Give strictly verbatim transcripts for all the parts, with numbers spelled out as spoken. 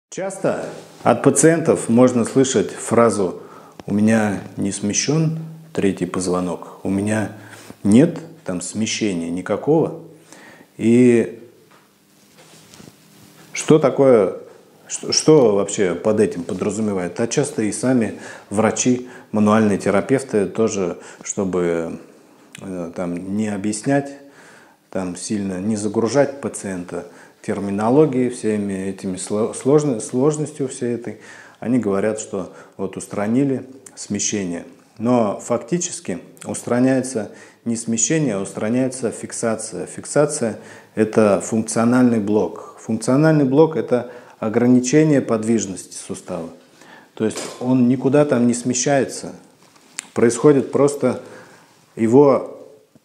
Часто от пациентов можно слышать фразу «у меня не смещен третий позвонок», «у меня нет там смещения никакого». И что такое, что, что вообще под этим подразумевает? А часто и сами врачи, мануальные терапевты тоже, чтобы э, там не объяснять, там сильно не загружать пациента терминологией, всеми этими сложно, сложностью всей этой, они говорят, что вот устранили смещение. Но фактически устраняется не смещение, а устраняется фиксация. Фиксация – это функциональный блок. Функциональный блок – это ограничение подвижности сустава. То есть он никуда там не смещается. Происходит просто его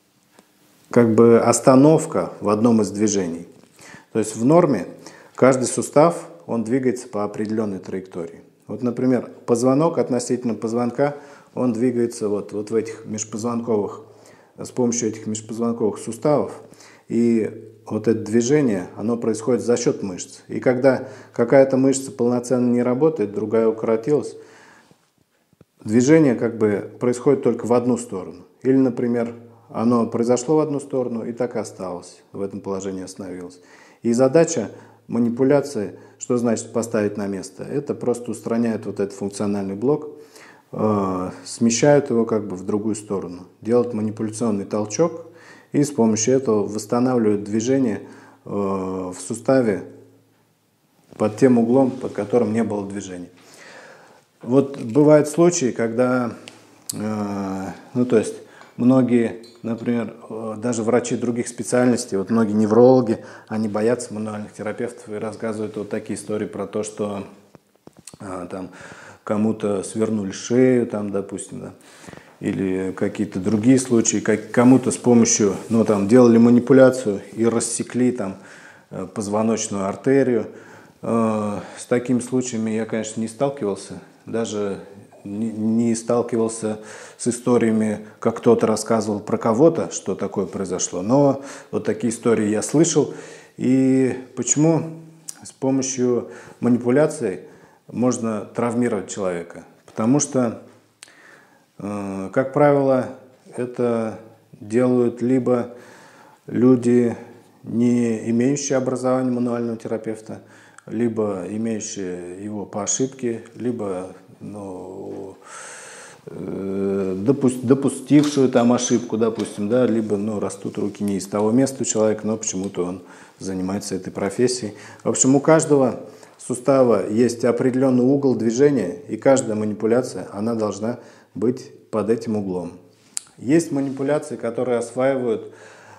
как бы остановка в одном из движений. То есть в норме каждый сустав, он двигается по определенной траектории. Вот, например, позвонок относительно позвонка, он двигается вот, вот в этих межпозвонковых, с помощью этих межпозвонковых суставов. И вот это движение, оно происходит за счет мышц. И когда какая-то мышца полноценно не работает, другая укоротилась, движение как бы происходит только в одну сторону. Или, например, оно произошло в одну сторону и так и осталось, в этом положении остановилось. И задача манипуляции, что значит поставить на место, это просто устраняет вот этот функциональный блок, э, смещают его как бы в другую сторону, делают манипуляционный толчок и с помощью этого восстанавливают движение э, в суставе под тем углом, под которым не было движения. Вот бывают случаи, когда, э, ну то есть многие, например, даже врачи других специальностей, вот многие неврологи, они боятся мануальных терапевтов и рассказывают вот такие истории про то, что а, там кому-то свернули шею, там, допустим, да, или какие-то другие случаи, как кому-то с помощью, ну, там, делали манипуляцию и рассекли там позвоночную артерию. С такими случаями я, конечно, не сталкивался, даже не сталкивался с историями, как кто-то рассказывал про кого-то, что такое произошло. Но вот такие истории я слышал. И почему с помощью манипуляций можно травмировать человека? Потому что, как правило, это делают либо люди, не имеющие образования мануального терапевта, либо имеющие его по ошибке, либо ну, допустившую там ошибку, допустим, да, либо ну, растут руки не из того места у человека, но почему-то он занимается этой профессией. В общем, у каждого сустава есть определенный угол движения, и каждая манипуляция, она должна быть под этим углом. Есть манипуляции, которые осваивают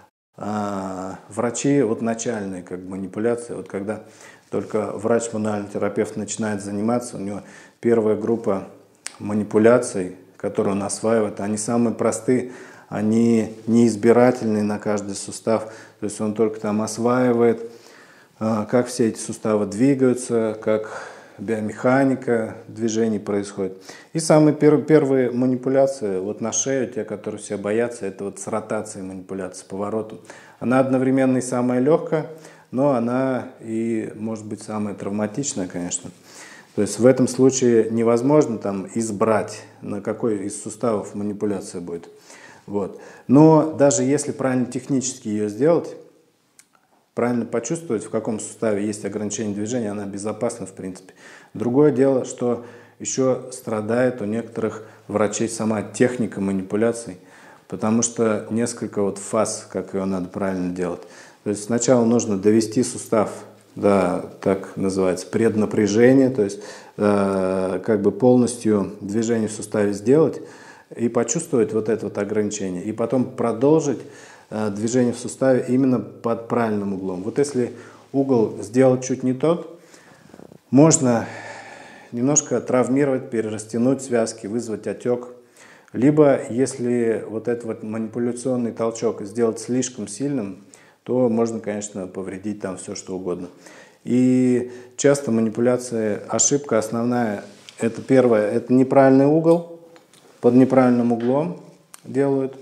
а, врачи, вот начальные как манипуляции, вот когда только врач-мануальный терапевт начинает заниматься, у него первая группа манипуляций, которые он осваивает, они самые простые, они неизбирательные на каждый сустав. То есть он только там осваивает, как все эти суставы двигаются, как биомеханика движений происходит. И самые первые, первые манипуляции вот на шею, те, которые все боятся, это вот с ротацией манипуляции, с поворотом. Она одновременно и самая легкая, но она и может быть самая травматичная, конечно. То есть в этом случае невозможно там избрать, на какой из суставов манипуляция будет. Вот. Но даже если правильно технически ее сделать, правильно почувствовать, в каком суставе есть ограничение движения, она безопасна в принципе. Другое дело, что еще страдает у некоторых врачей сама техника манипуляций, потому что несколько вот фаз, как ее надо правильно делать. То есть сначала нужно довести сустав до, так называется, преднапряжения, то есть э, как бы полностью движение в суставе сделать и почувствовать вот это вот ограничение, и потом продолжить э, движение в суставе именно под правильным углом. Вот если угол сделать чуть не тот, можно немножко травмировать, перерастянуть связки, вызвать отек. Либо, если вот этот вот манипуляционный толчок сделать слишком сильным, то можно, конечно, повредить там все, что угодно. И часто манипуляция, ошибка основная, это первое, это неправильный угол, под неправильным углом делают.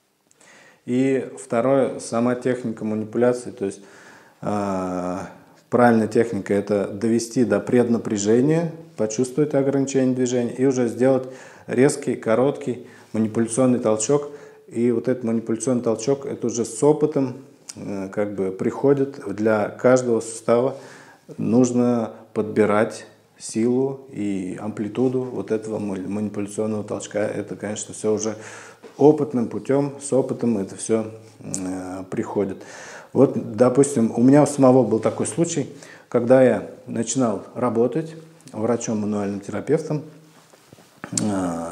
И второе, сама техника манипуляции, то есть э, правильная техника – это довести до преднапряжения, почувствовать ограничение движения и уже сделать резкий, короткий манипуляционный толчок. И вот этот манипуляционный толчок, это уже с опытом как бы приходит. Для каждого сустава нужно подбирать силу и амплитуду вот этого манипуляционного толчка. Это, конечно, все уже опытным путем, с опытом это все э, приходит. Вот, допустим, у меня у самого был такой случай, когда я начинал работать врачом-мануальным терапевтом, э,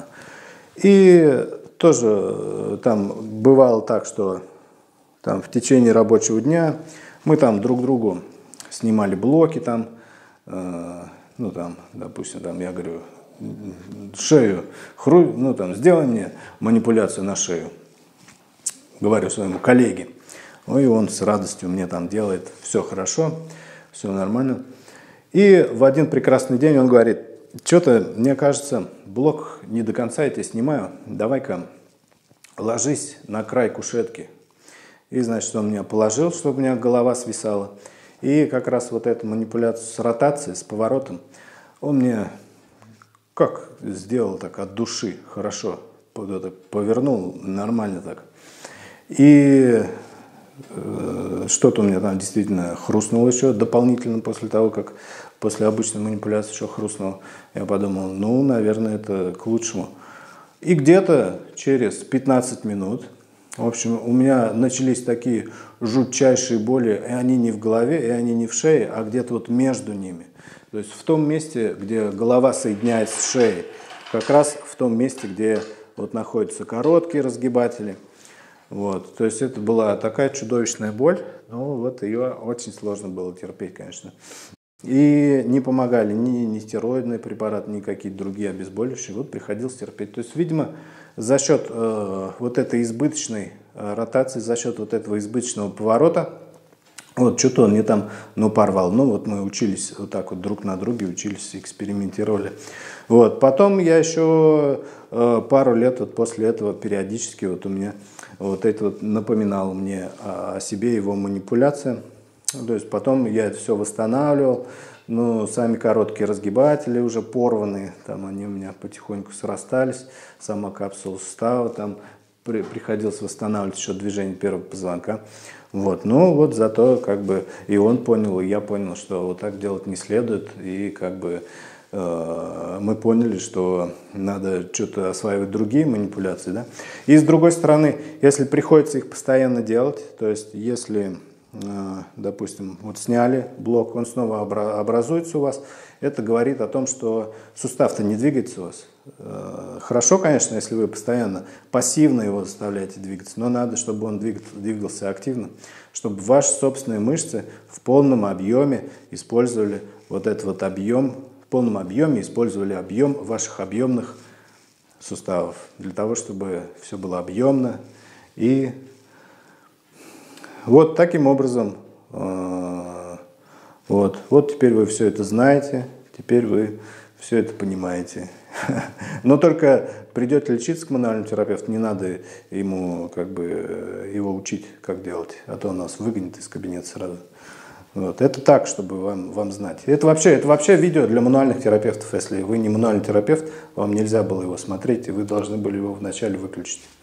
и тоже там бывало так, что там в течение рабочего дня мы там друг другу снимали блоки, там, э, ну там, допустим, там я говорю, шею, хру, ну там, сделай мне манипуляцию на шею, говорю своему коллеге. Ну и он с радостью мне там делает, все хорошо, все нормально. И в один прекрасный день он говорит, что-то, мне кажется, блок не до конца я тебе снимаю, давай-ка ложись на край кушетки. И, значит, он меня положил, чтобы у меня голова свисала. И как раз вот эту манипуляцию с ротацией, с поворотом, он мне как сделал так от души, хорошо, повернул нормально так. И э, что-то у меня там действительно хрустнуло еще дополнительно после того, как после обычной манипуляции еще хрустнуло. Я подумал, ну, наверное, это к лучшему. И где-то через пятнадцать минут, в общем, у меня начались такие жутчайшие боли, и они не в голове, и они не в шее, а где-то вот между ними. То есть в том месте, где голова соединяется с шеей, как раз в том месте, где вот находятся короткие разгибатели. Вот. То есть это была такая чудовищная боль, но вот ее очень сложно было терпеть, конечно. И не помогали ни, ни стероидные препараты, ни какие-то другие обезболивающие. Вот приходилось терпеть. То есть, видимо, за счет э, вот этой избыточной э, ротации, за счет вот этого избыточного поворота, вот что-то он мне там, ну, порвал. Ну, вот мы учились вот так вот друг на друге, учились, экспериментировали. Вот. Потом я еще э, пару лет вот после этого периодически вот у меня вот это вот напоминало мне о, о себе его манипуляция. То есть потом я это все восстанавливал, но сами короткие разгибатели уже порванные, там они у меня потихоньку срастались, сама капсула сустава, там при, приходилось восстанавливать еще движение первого позвонка. Вот, ну вот зато как бы и он понял, и я понял, что вот так делать не следует, и как бы э, мы поняли, что надо что-то осваивать другие манипуляции, да. И с другой стороны, если приходится их постоянно делать, то есть если допустим, вот сняли блок, он снова образуется у вас, это говорит о том, что сустав-то не двигается у вас. Хорошо, конечно, если вы постоянно пассивно его заставляете двигаться, но надо, чтобы он двигался активно, чтобы ваши собственные мышцы в полном объеме использовали вот этот вот объем, в полном объеме использовали объем ваших объемных суставов, для того, чтобы все было объемно и вот таким образом, вот, вот теперь вы все это знаете, теперь вы все это понимаете. Но только придете лечиться к мануальному терапевту, не надо ему как бы его учить, как делать, а то он нас выгонит из кабинета сразу. Вот. Это так, чтобы вам, вам знать. Это вообще, это вообще видео для мануальных терапевтов. Если вы не мануальный терапевт, вам нельзя было его смотреть, и вы должны были его вначале выключить.